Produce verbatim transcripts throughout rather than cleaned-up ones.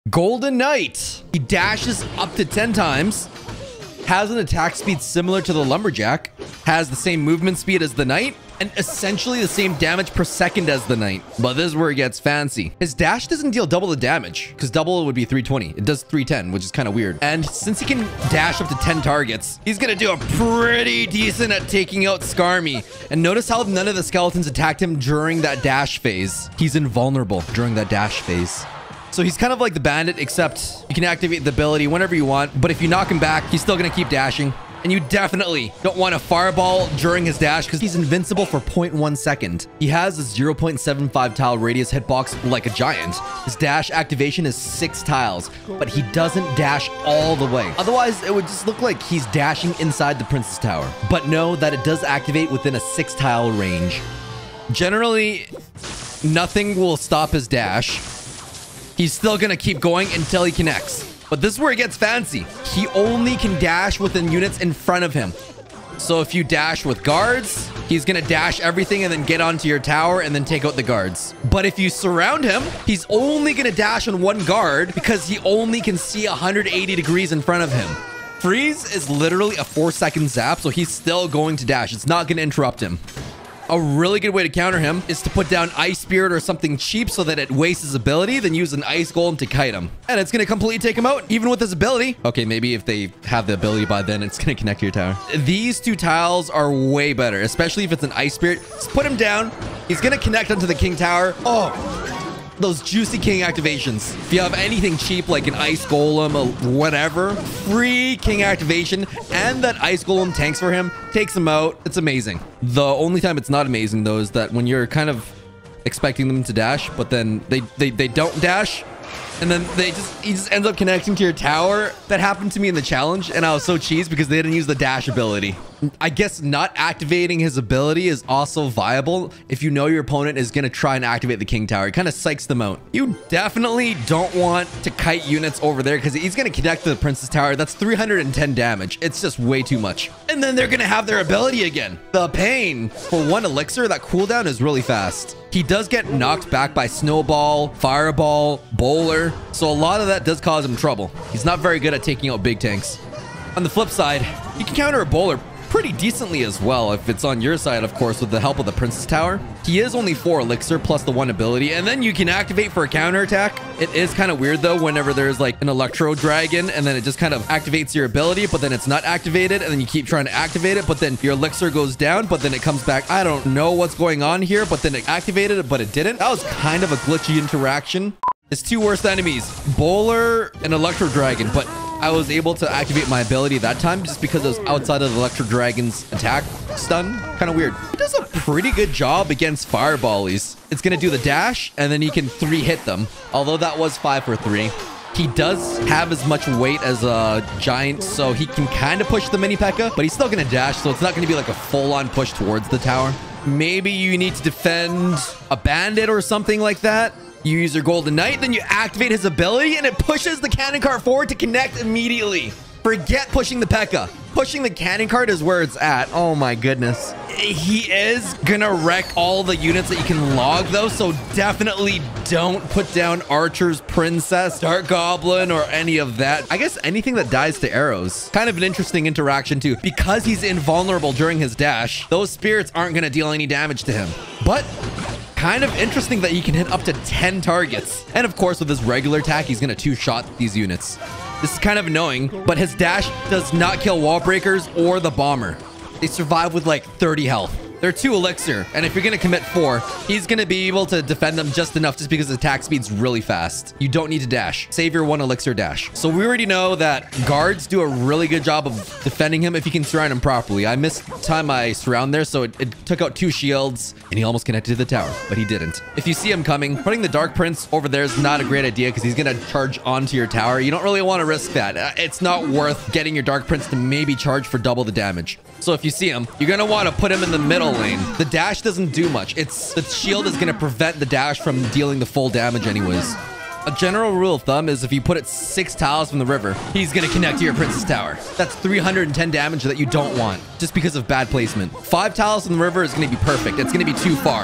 Golden Knight. He dashes up to ten times, has an attack speed similar to the Lumberjack, has the same movement speed as the Knight, and essentially the same damage per second as the Knight. But this is where it gets fancy. His dash doesn't deal double the damage, because double would be three twenty. It does three ten, which is kind of weird. And since he can dash up to ten targets, he's going to do a pretty decent at taking out Skarmy. And notice how none of the skeletons attacked him during that dash phase. He's invulnerable during that dash phase. So he's kind of like the bandit, except you can activate the ability whenever you want. But if you knock him back, he's still going to keep dashing. And you definitely don't want to fireball during his dash because he's invincible for zero point one second. He has a zero point seven five tile radius hitbox like a giant. His dash activation is six tiles, but he doesn't dash all the way. Otherwise, it would just look like he's dashing inside the Princess Tower. But know that it does activate within a six tile range. Generally, nothing will stop his dash. He's still going to keep going until he connects. But this is where it gets fancy. He only can dash within units in front of him. So if you dash with guards, he's going to dash everything and then get onto your tower and then take out the guards. But if you surround him, he's only going to dash on one guard because he only can see one hundred eighty degrees in front of him. Freeze is literally a four second zap, so he's still going to dash. It's not going to interrupt him. A really good way to counter him is to put down Ice Spirit or something cheap so that it wastes his ability, then use an Ice Golem to kite him. And it's going to completely take him out, even with his ability. Okay, maybe if they have the ability by then, it's going to connect to your tower. These two tiles are way better, especially if it's an Ice Spirit. Just put him down. He's going to connect onto the King Tower. Oh, those juicy King activations. If you have anything cheap like an Ice Golem or whatever, free King activation, and that Ice Golem tanks for him, takes him out. It's amazing. The only time it's not amazing though is that when you're kind of expecting them to dash, but then they they, they don't dash, and then they just he just ends up connecting to your tower. That happened to me in the challenge, and I was so cheesed because they didn't use the dash ability. I guess not activating his ability is also viable if you know your opponent is going to try and activate the King Tower. It kind of psychs them out. You definitely don't want to kite units over there because he's going to connect to the Princess Tower. That's three hundred ten damage. It's just way too much. And then they're going to have their ability again. The pain. For one elixir, that cooldown is really fast. He does get knocked back by Snowball, Fireball, Bowler. So a lot of that does cause him trouble. He's not very good at taking out big tanks. On the flip side, you can counter a Bowler pretty decently as well if it's on your side, of course, with the help of the Princess Tower. He is only four elixir plus the one ability, and then you can activate for a counterattack. It is kind of weird though whenever there's like an Electro Dragon and then it just kind of activates your ability, but then it's not activated, and then you keep trying to activate it, but then your elixir goes down, but then it comes back. I don't know what's going on here, but then it activated it, but it didn't. That was kind of a glitchy interaction. His two worst enemies, Bowler and Electro Dragon, but I was able to activate my ability that time just because it was outside of the Electro Dragon's attack stun. Kind of weird. He does a pretty good job against Fireballies. It's going to do the dash, and then you can three hit them. Although that was five for three. He does have as much weight as a giant, so he can kind of push the mini P.E.K.K.A, but he's still going to dash, so it's not going to be like a full-on push towards the tower. Maybe you need to defend a bandit or something like that. You use your Golden Knight, then you activate his ability, and it pushes the cannon cart forward to connect immediately. Forget pushing the P E K K A. Pushing the cannon cart is where it's at. Oh my goodness. He is gonna wreck all the units that you can log though, so definitely don't put down Archer's Princess, Dark Goblin, or any of that. I guess anything that dies to arrows. Kind of an interesting interaction too. Because he's invulnerable during his dash, those spirits aren't gonna deal any damage to him. But kind of interesting that he can hit up to ten targets. And of course, with his regular attack, he's going to two-shot these units. This is kind of annoying, but his dash does not kill wall breakers or the bomber. They survive with like thirty health. They're two elixir, and if you're going to commit four, he's going to be able to defend them just enough just because his attack speed's really fast. You don't need to dash. Save your one elixir dash. So we already know that guards do a really good job of defending him if you can surround him properly. I missed time I surround there, so it, it took out two shields, and he almost connected to the tower, but he didn't. If you see him coming, putting the Dark Prince over there is not a great idea because he's going to charge onto your tower. You don't really want to risk that. It's not worth getting your Dark Prince to maybe charge for double the damage. So if you see him, you're going to want to put him in the middle lane. The dash doesn't do much. It's the shield is going to prevent the dash from dealing the full damage anyways. A general rule of thumb is if you put it six tiles from the river, he's going to connect to your Princess Tower. That's three hundred ten damage that you don't want just because of bad placement. Five tiles from the river is going to be perfect. It's going to be too far.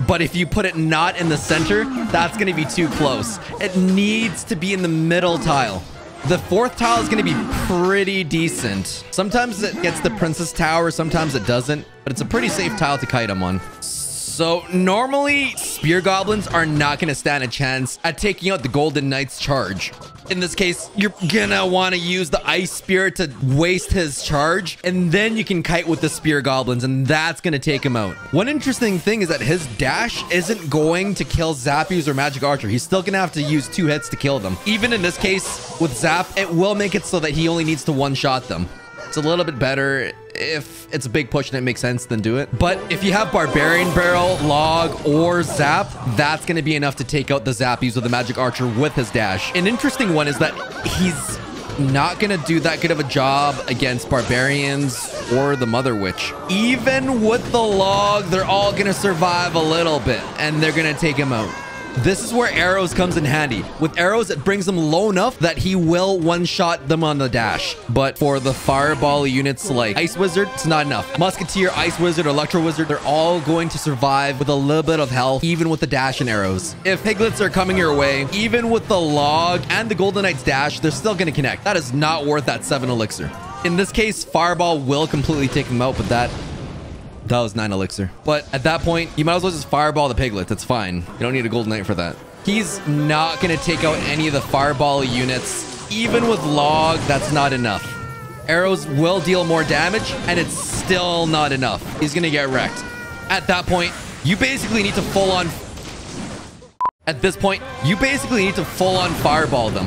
But if you put it not in the center, that's going to be too close. It needs to be in the middle tile. The fourth tile is going to be pretty decent. Sometimes it gets the Princess Tower, sometimes it doesn't, but it's a pretty safe tile to kite him on. So normally, Spear Goblins are not going to stand a chance at taking out the Golden Knight's charge. In this case, you're gonna want to use the Ice Spear to waste his charge, and then you can kite with the Spear Goblins, and that's gonna take him out. One interesting thing is that his dash isn't going to kill Zappies or Magic Archer. He's still gonna have to use two hits to kill them. Even in this case, with Zap, it will make it so that he only needs to one-shot them. It's a little bit better if it's a big push and it makes sense, then do it. But if you have Barbarian Barrel, Log, or Zap, that's going to be enough to take out the Zappies with the Magic Archer with his dash. An interesting one is that he's not going to do that good of a job against Barbarians or the Mother Witch. Even with the Log, they're all going to survive a little bit, and they're going to take him out. This is where arrows comes in handy. With arrows, it brings them low enough that he will one-shot them on the dash. But for the fireball units like Ice Wizard, it's not enough. Musketeer, Ice Wizard, Electro Wizard, they're all going to survive with a little bit of health, even with the dash and arrows. If Piglets are coming your way, even with the Log and the Golden Knight's dash, they're still going to connect. That is not worth that seven elixir. In this case, Fireball will completely take them out, but that... That was nine elixir. But at that point, you might as well just fireball the Piglets. It's fine. You don't need a Golden Knight for that. He's not going to take out any of the fireball units. Even with Log, that's not enough. Arrows will deal more damage, and it's still not enough. He's going to get wrecked. At that point, you basically need to full on... At this point, you basically need to full on fireball them.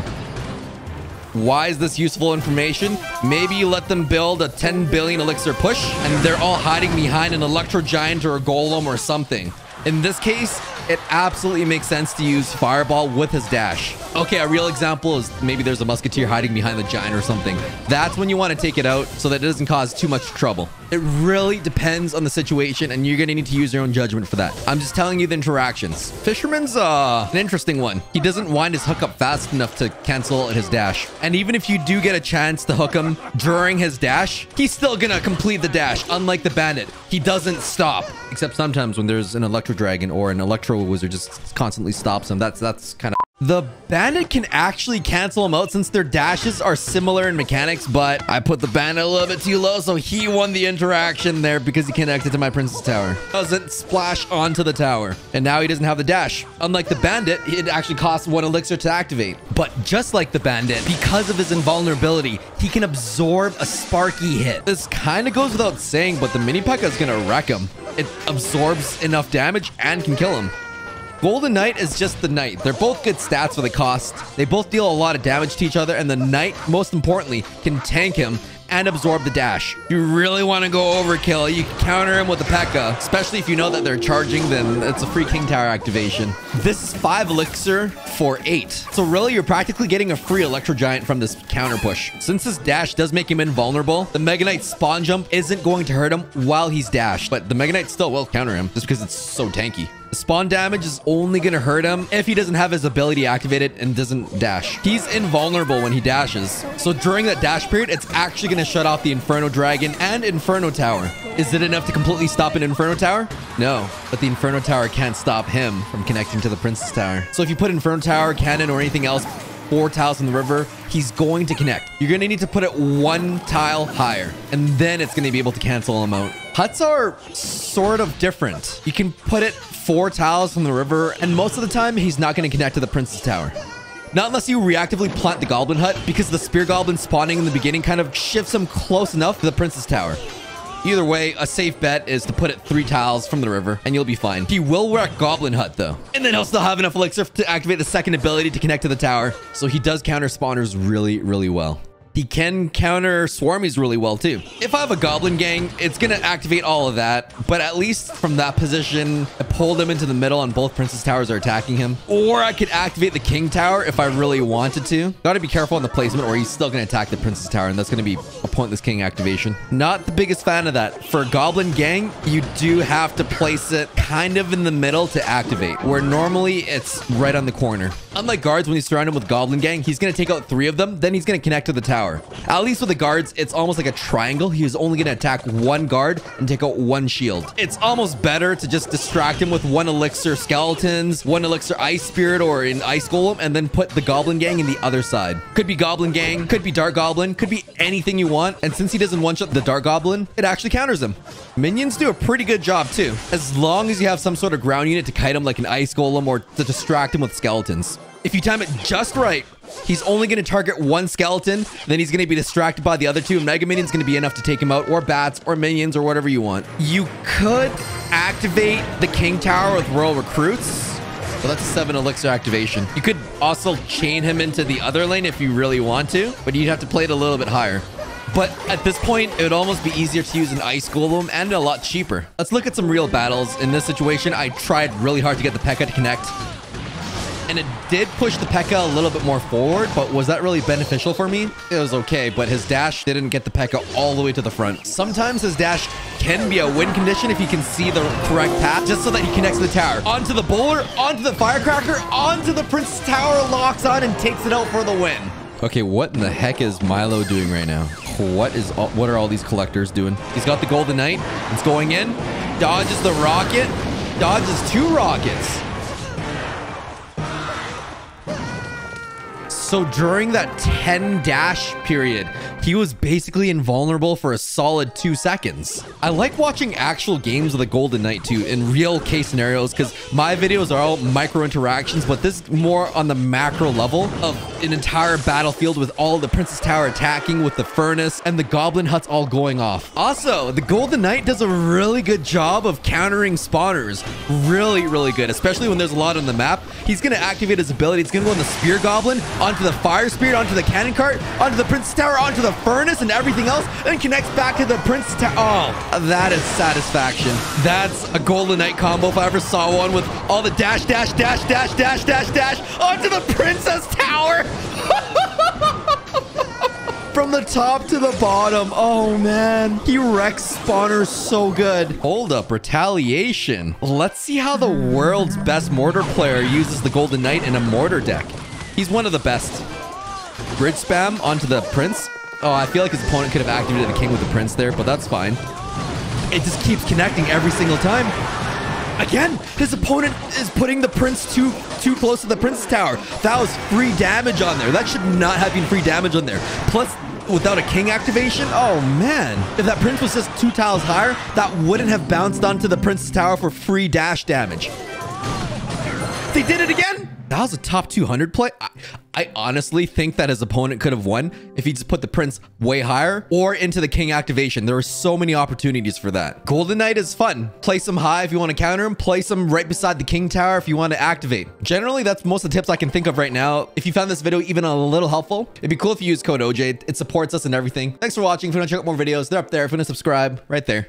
Why is this useful information? Maybe you let them build a ten billion elixir push and they're all hiding behind an Electro Giant or a Golem or something. In this case, it absolutely makes sense to use Fireball with his dash. Okay, a real example is maybe there's a Musketeer hiding behind the Giant or something. That's when you want to take it out so that it doesn't cause too much trouble. It really depends on the situation, and you're going to need to use your own judgment for that. I'm just telling you the interactions. Fisherman's uh, an interesting one. He doesn't wind his hook up fast enough to cancel his dash. And even if you do get a chance to hook him during his dash, he's still going to complete the dash, unlike the Bandit. He doesn't stop. Except sometimes when there's an Electro Dragon or an Electro Wizard just constantly stops him. That's, that's kind of... The Bandit can actually cancel him out since their dashes are similar in mechanics, but I put the Bandit a little bit too low, so he won the interaction there because he connected to my Princess Tower. Doesn't splash onto the tower, and now he doesn't have the dash. Unlike the Bandit, it actually costs one elixir to activate. But just like the Bandit, because of his invulnerability, he can absorb a Sparky hit. This kind of goes without saying, but the Mini P E K K A is going to wreck him. It absorbs enough damage and can kill him. Golden Knight is just the Knight. They're both good stats for the cost. They both deal a lot of damage to each other, and the Knight, most importantly, can tank him and absorb the dash. If you really want to go overkill, you can counter him with the P E K K A, especially if you know that they're charging, then it's a free King Tower activation. This is five elixir for eight. So really, you're practically getting a free Electro Giant from this counter push. Since this dash does make him invulnerable, the Mega Knight spawn jump isn't going to hurt him while he's dashed, but the Mega Knight still will counter him just because it's so tanky. The spawn damage is only going to hurt him if he doesn't have his ability activated and doesn't dash. He's invulnerable when he dashes. So during that dash period, it's actually going to shut off the Inferno Dragon and Inferno Tower. Is it enough to completely stop an Inferno Tower? No, but the Inferno Tower can't stop him from connecting to the Princess Tower. So if you put Inferno Tower, Cannon, or anything else four tiles in the river, he's going to connect. You're going to need to put it one tile higher, and then it's going to be able to cancel him out. Huts are sort of different. You can put it four tiles from the river, and most of the time, he's not going to connect to the Princess Tower. Not unless you reactively plant the Goblin Hut, because the Spear Goblin spawning in the beginning kind of shifts him close enough to the Princess Tower. Either way, a safe bet is to put it three tiles from the river, and you'll be fine. He will wreck Goblin Hut, though. And then he'll still have enough elixir to activate the second ability to connect to the tower. So he does counter spawners really, really well. He can counter swarmies really well, too. If I have a Goblin Gang, it's going to activate all of that. But at least from that position, I pulled him into the middle and both Princess Towers are attacking him. Or I could activate the King Tower if I really wanted to. Got to be careful on the placement or he's still going to attack the Princess Tower. And that's going to be a pointless King activation. Not the biggest fan of that. For a Goblin Gang, you do have to place it kind of in the middle to activate. Where normally it's right on the corner. Unlike guards, when you surround him with Goblin Gang, he's going to take out three of them. Then he's going to connect to the tower. At least with the guards, it's almost like a triangle. He is only going to attack one guard and take out one shield. It's almost better to just distract him with one elixir skeletons, one elixir ice spirit or an ice golem, and then put the Goblin Gang in the other side. Could be Goblin Gang, could be Dark Goblin, could be anything you want. And since he doesn't one-shot the Dark Goblin, it actually counters him. Minions do a pretty good job too, as long as you have some sort of ground unit to kite him like an ice golem or to distract him with skeletons. If you time it just right, he's only going to target one skeleton, then he's going to be distracted by the other two. Mega Minion's going to be enough to take him out, or bats, or minions, or whatever you want. You could activate the King Tower with Royal Recruits. So that's a seven elixir activation. You could also chain him into the other lane if you really want to, but you'd have to play it a little bit higher. But at this point, it would almost be easier to use an ice golem and a lot cheaper. Let's look at some real battles. In this situation, I tried really hard to get the P E K K A to connect. And it did push the P E K K A a little bit more forward, but was that really beneficial for me? It was okay, but his dash didn't get the P E K K A all the way to the front. Sometimes his dash can be a win condition if he can see the correct path, just so that he connects to the tower. Onto the bowler, onto the firecracker, onto the Prince's Tower, locks on and takes it out for the win. Okay, what in the heck is Milo doing right now? What is all, what are all these collectors doing? He's got the Golden Knight. It's going in. Dodges the rocket. Dodges two rockets. So during that ten dash period, he was basically invulnerable for a solid two seconds. I like watching actual games of the Golden Knight too, in real case scenarios, because my videos are all micro interactions, but this is more on the macro level of an entire battlefield with all the Prince's Tower attacking with the furnace and the Goblin Huts all going off. Also, the Golden Knight does a really good job of countering spawners. Really, really good, especially when there's a lot on the map. He's going to activate his ability. It's going to go on the Spear Goblin, onto the Fire Spirit, onto the Cannon Cart, onto the Prince's Tower, onto the Furnace and everything else, and connects back to the Prince's Tower. Oh, that is satisfaction. That's a Golden Knight combo if I ever saw one, with all the dash, dash, dash, dash, dash, dash, dash, onto the Princess Tower. From the top to the bottom. Oh, man. He wrecks spawners so good. Hold up. Retaliation. Let's see how the world's best mortar player uses the Golden Knight in a mortar deck. He's one of the best. Grid spam onto the Prince. Oh, I feel like his opponent could have activated the King with the Prince there, but that's fine. It just keeps connecting every single time. Again, his opponent is putting the Prince too too close to the Prince's Tower. That was free damage on there. That should not have been free damage on there. Plus, without a King activation, oh man. If that Prince was just two tiles higher, that wouldn't have bounced onto the Prince's Tower for free dash damage. They did it again. That was a top two hundred play. I, I honestly think that his opponent could have won if he just put the Prince way higher or into the King activation. There were so many opportunities for that. Golden Knight is fun. Place him high if you want to counter him. Place him right beside the King Tower if you want to activate. Generally, that's most of the tips I can think of right now. If you found this video even a little helpful, it'd be cool if you use code O J. It supports us and everything. Thanks for watching. If you want to check out more videos, they're up there. If you want to subscribe, right there.